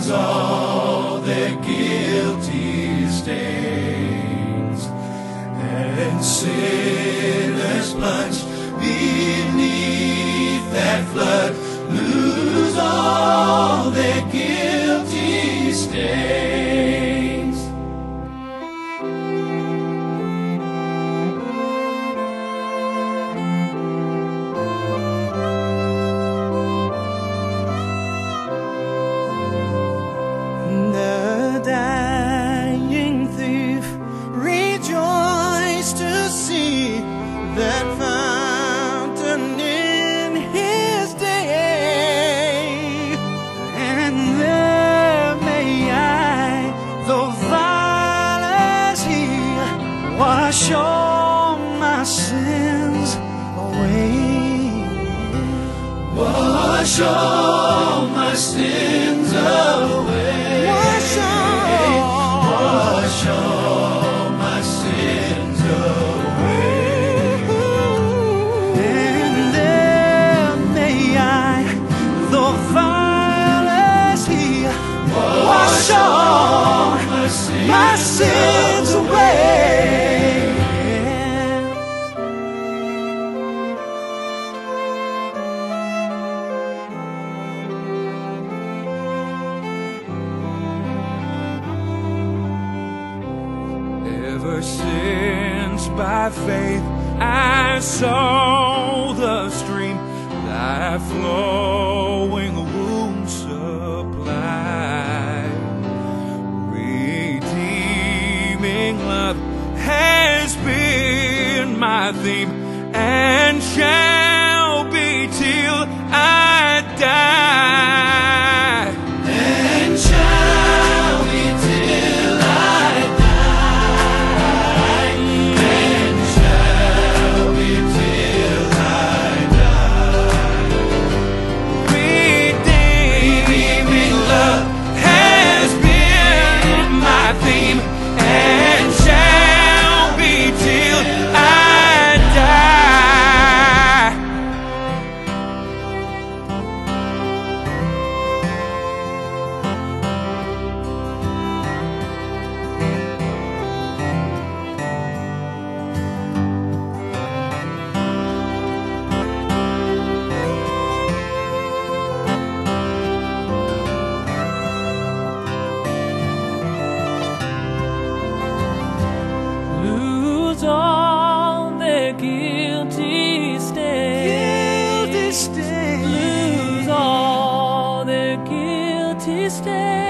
lose all their guilty stains, and sinners plunge beneath that flood lose all their guilty stains. The dying thief rejoiced to see that fountain in his day, and there may I, though vile as he, wash all my sins away. Wash all my sins away. Wash all my sins away. And there may I, though vile as he, wash all my sins away. Ever since by faith I saw the stream thy flowing wounds supply, redeeming love has been my theme and shall be till I die. And shall be till I die. And shall be till I die. Redeeming love has been my theme and shall be till I die. Lose all their guilty stains. Lose all their guilty stains.